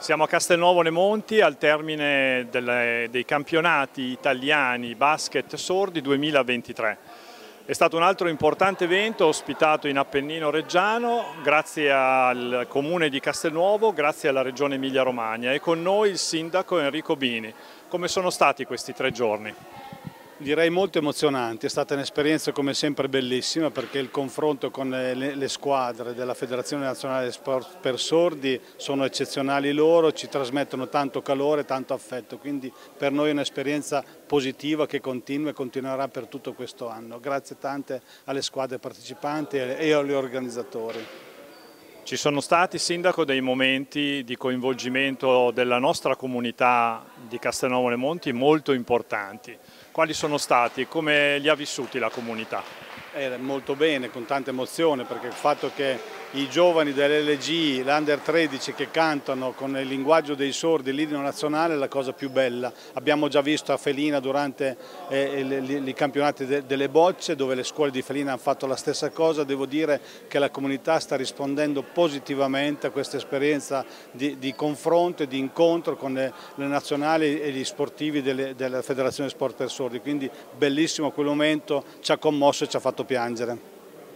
Siamo a Castelnuovo Nemonti al termine dei campionati italiani basket sordi 2023. È stato un altro importante evento ospitato in Appennino Reggiano grazie al Comune di Castelnuovo, grazie alla Regione Emilia-Romagna e con noi il sindaco Enrico Bini. Come sono stati questi 3 giorni? Direi molto emozionanti, è stata un'esperienza come sempre bellissima perché il confronto con le squadre della Federazione Nazionale Sport per Sordi sono eccezionali loro, ci trasmettono tanto calore, tanto affetto, quindi per noi è un'esperienza positiva che continua e continuerà per tutto questo anno. Grazie tante alle squadre partecipanti e agli organizzatori. Ci sono stati, Sindaco, dei momenti di coinvolgimento della nostra comunità di Castelnuovo Nemonti molto importanti. Quali sono stati? Come li ha vissuti la comunità? Molto bene, con tanta emozione, perché il fatto che i giovani dell'LG, l'Under 13 che cantano con il linguaggio dei sordi l'inno nazionale è la cosa più bella. Abbiamo già visto a Felina durante i campionati delle bocce dove le scuole di Felina hanno fatto la stessa cosa. Devo dire che la comunità sta rispondendo positivamente a questa esperienza di confronto e di incontro con le nazionali e gli sportivi della Federazione Sport per Sordi, quindi bellissimo quel momento, ci ha commosso e ci ha fatto piangere.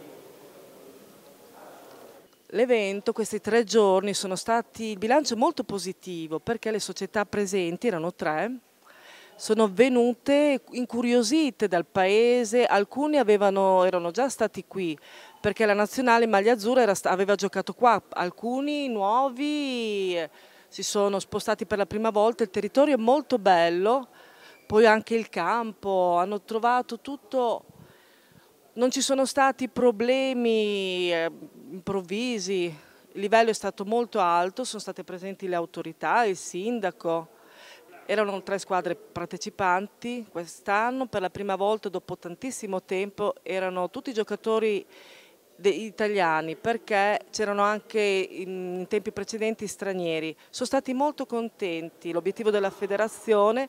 L'evento, questi 3 giorni, sono stati il bilancio molto positivo perché le società presenti, erano 3, sono venute incuriosite dal paese, alcuni erano già stati qui perché la nazionale maglia azzurra aveva giocato qua, alcuni nuovi si sono spostati per la prima volta, il territorio è molto bello, poi anche il campo, hanno trovato tutto. Non ci sono stati problemi improvvisi, il livello è stato molto alto, sono state presenti le autorità, il sindaco. Erano 3 squadre partecipanti quest'anno, per la prima volta dopo tantissimo tempo erano tutti giocatori italiani perché c'erano anche in tempi precedenti stranieri. Sono stati molto contenti, l'obiettivo della federazione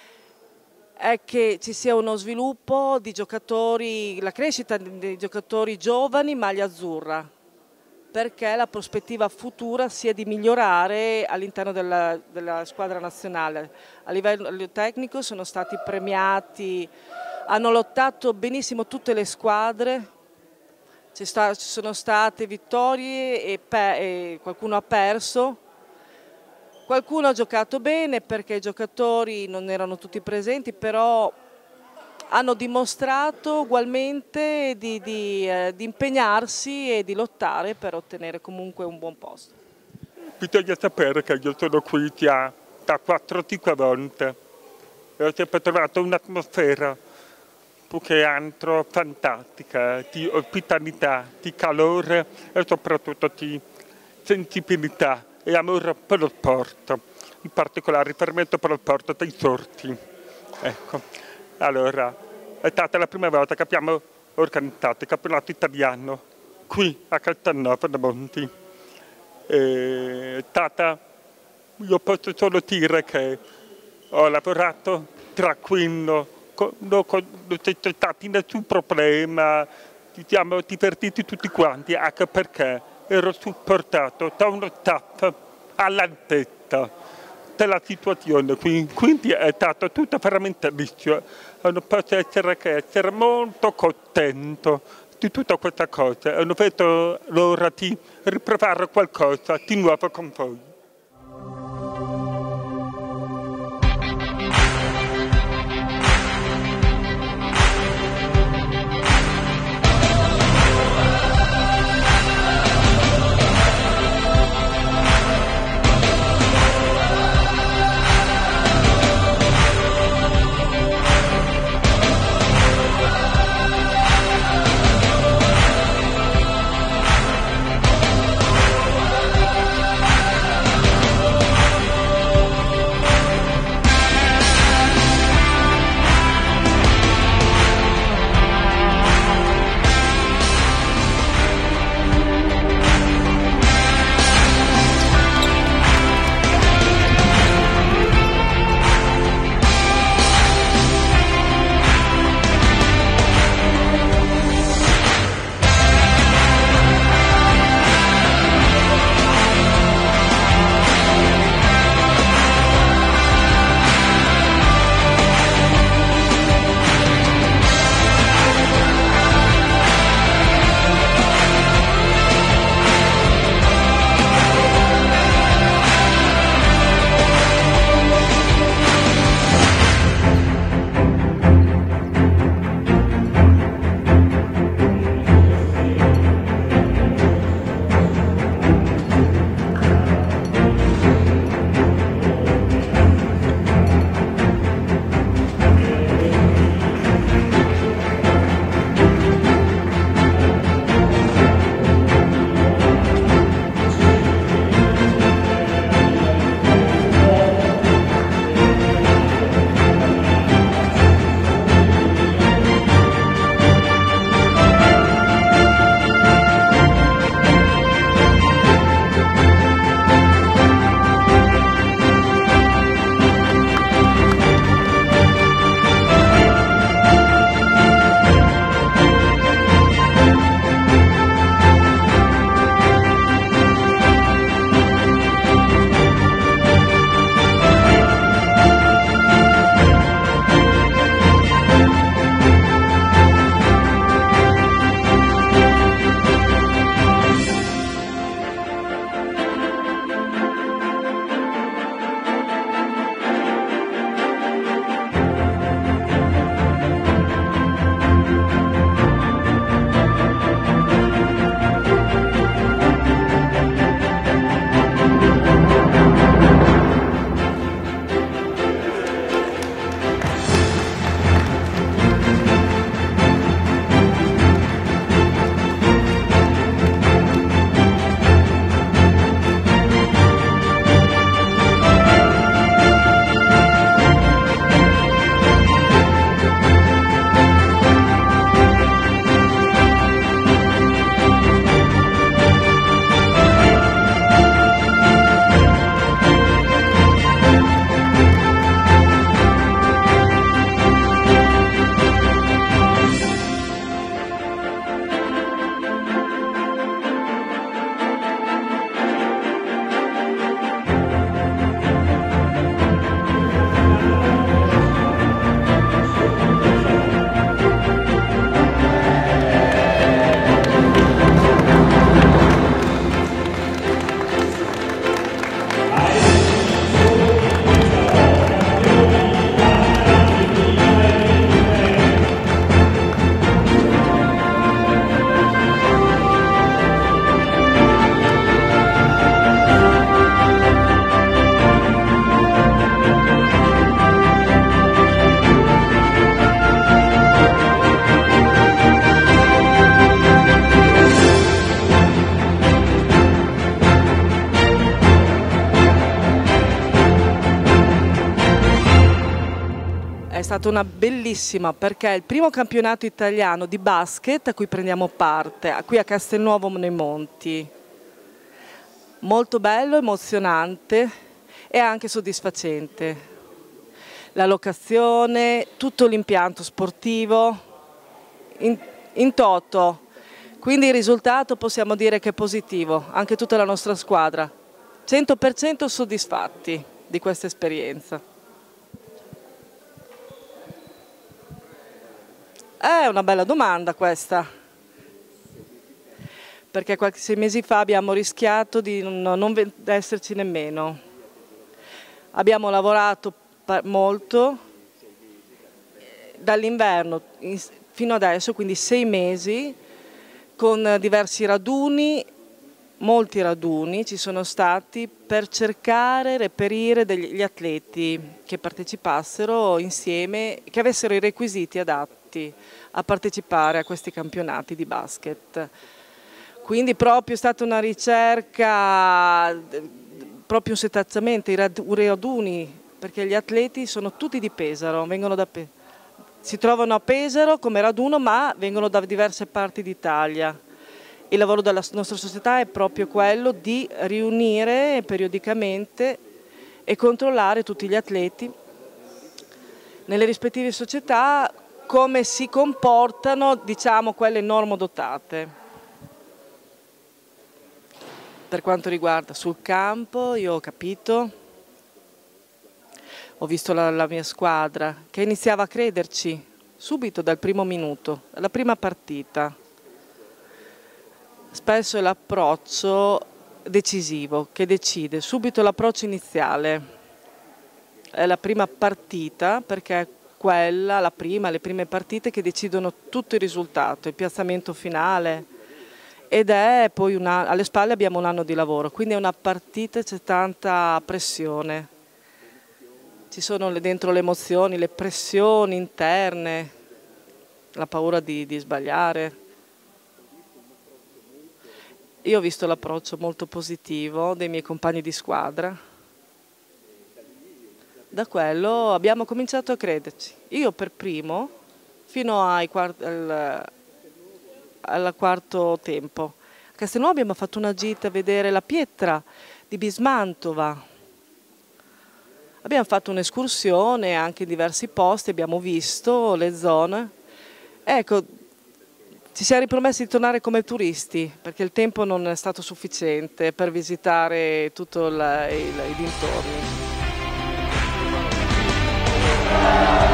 è che ci sia uno sviluppo di giocatori, la crescita dei giocatori giovani maglia azzurra, perché la prospettiva futura sia di migliorare all'interno della squadra nazionale. A livello tecnico sono stati premiati, hanno lottato benissimo tutte le squadre, ci sono state vittorie e qualcuno ha perso. Qualcuno ha giocato bene perché i giocatori non erano tutti presenti, però hanno dimostrato ugualmente di impegnarsi e di lottare per ottenere comunque un buon posto. Bisogna sapere che io sono qui da 4-5 volte e ho sempre trovato un'atmosfera più che altro fantastica, di ospitalità, di calore e soprattutto di sensibilità e amore per lo sport, in particolare riferimento per lo sport dei sordi. Ecco. Allora, è stata la prima volta che abbiamo organizzato il campionato italiano qui a Castelnuovo Nemonti. Io posso solo dire che ho lavorato tranquillo, non c'è stato nessun problema, ci siamo divertiti tutti quanti, anche perché ero supportato da uno staff all'altezza della situazione, quindi è stato tutto veramente liscio. Non posso essere molto contento di tutta questa cosa e non vedo l'ora di riprovare qualcosa di nuovo con voi. stata una bellissima, perché è il primo campionato italiano di basket a cui prendiamo parte, qui a Castelnuovo nei Monti. Molto bello, emozionante e anche soddisfacente. La locazione, tutto l'impianto sportivo, in toto. Quindi il risultato possiamo dire che è positivo, anche tutta la nostra squadra. 100% soddisfatti di questa esperienza. È una bella domanda questa, perché qualche 6 mesi fa abbiamo rischiato di non esserci nemmeno. Abbiamo lavorato molto dall'inverno fino adesso, quindi 6 mesi, con diversi raduni, molti raduni ci sono stati per cercare, reperire gli atleti che partecipassero insieme, che avessero i requisiti adatti a partecipare a questi campionati di basket. Quindi proprio è stata una ricerca, proprio un setacciamento, i raduni, perché gli atleti sono tutti di Pesaro, si trovano a Pesaro come raduno, ma vengono da diverse parti d'Italia. Il lavoro della nostra società è proprio quello di riunire periodicamente e controllare tutti gli atleti nelle rispettive società, come si comportano, diciamo, quelle normodotate. Per quanto riguarda sul campo, io ho capito, ho visto la mia squadra che iniziava a crederci subito dal primo minuto, dalla prima partita. Spesso è l'approccio decisivo che decide, subito l'approccio iniziale. È la prima partita, perché è quella, le prime partite che decidono tutto il risultato, il piazzamento finale. Ed è poi alle spalle abbiamo un anno di lavoro, quindi è una partita, c'è tanta pressione. Ci sono dentro le emozioni, le pressioni interne, la paura di sbagliare. Io ho visto l'approccio molto positivo dei miei compagni di squadra. Da quello abbiamo cominciato a crederci. Io per primo, fino al quarto tempo. A Castelnuovo abbiamo fatto una gita a vedere la pietra di Bismantova. Abbiamo fatto un'escursione anche in diversi posti, abbiamo visto le zone. Ecco, ci siamo ripromessi di tornare come turisti, perché il tempo non è stato sufficiente per visitare tutto i dintorni.